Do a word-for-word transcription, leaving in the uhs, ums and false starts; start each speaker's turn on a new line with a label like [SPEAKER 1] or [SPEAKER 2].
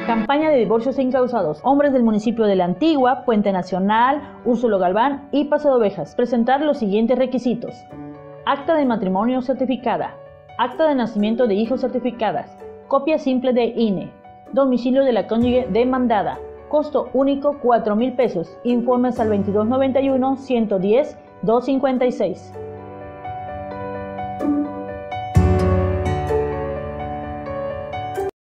[SPEAKER 1] Campaña de divorcios encausados. Hombres del municipio de La Antigua, Puente Nacional, Úrsulo Galván y Paso de Ovejas. Presentar los siguientes requisitos: acta de matrimonio certificada, acta de nacimiento de hijos certificadas, copia simple de I N E, domicilio de la cónyuge demandada, costo único cuatro mil pesos, informes al veintidós noventa y uno, ciento diez, doscientos cincuenta y seis.